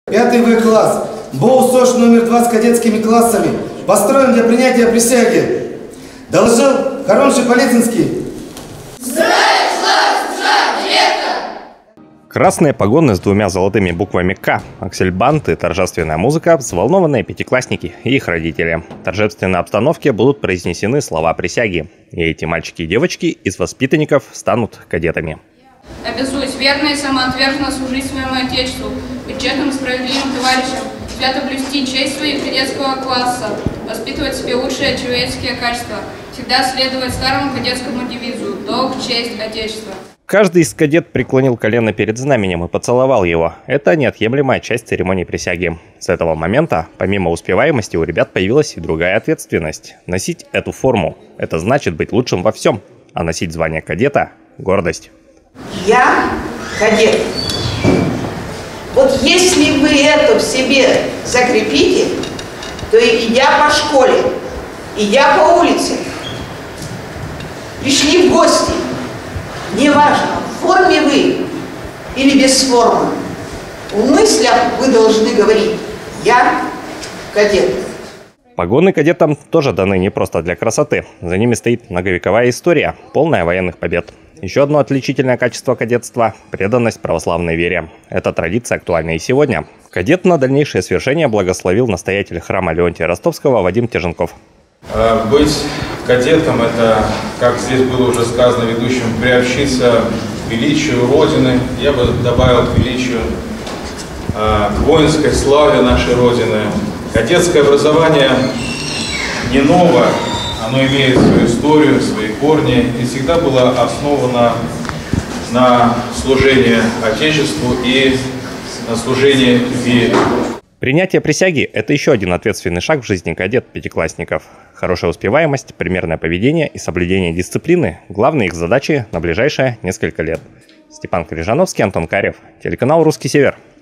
5 В-класс. БоУ-СОЖ номер 2 с кадетскими классами. Построен для принятия присяги. Доложил Хоронший Полезинский. Красные погоны с 2 золотыми буквами «К», аксельбанты, торжественная музыка, взволнованные пятиклассники и их родители. В торжественной обстановке будут произнесены слова присяги. И эти мальчики и девочки из воспитанников станут кадетами. Обязуюсь верно и самоотверженно служить своему Отечеству, быть честным и справедливым товарищем, свято блюсти честь своих кадетского класса, воспитывать в себе лучшие человеческие качества, всегда следовать старому кадетскому девизу «Долг, честь, Отечество». Каждый из кадет преклонил колено перед знаменем и поцеловал его. Это неотъемлемая часть церемонии присяги. С этого момента, помимо успеваемости, у ребят появилась и другая ответственность. Носить эту форму – это значит быть лучшим во всем. А носить звание кадета – гордость. Я кадет. Вот если вы это в себе закрепите, то идя по школе, идя по улице, пришли в гости, неважно, в форме вы или без формы, в мыслях вы должны говорить «Я кадет». Погоны кадетам тоже даны не просто для красоты. За ними стоит многовековая история, полная военных побед. Еще одно отличительное качество кадетства – преданность православной вере. Эта традиция актуальна и сегодня. Кадет на дальнейшее свершение благословил настоятель храма Леонтия Ростовского Вадим Тяженков. Быть кадетом – это, как здесь было уже сказано ведущим, приобщиться к величию Родины. Я бы добавил к величию, к воинской славе нашей Родины. Кадетское образование не новое. Оно имеет свою историю, свои корни и всегда было основано на служении Отечеству и на служении вере. Принятие присяги – это еще один ответственный шаг в жизни кадет-пятиклассников. Хорошая успеваемость, примерное поведение и соблюдение дисциплины – главные их задачи на ближайшие несколько лет. Степан Крижановский, Антон Карев, телеканал «Русский Север».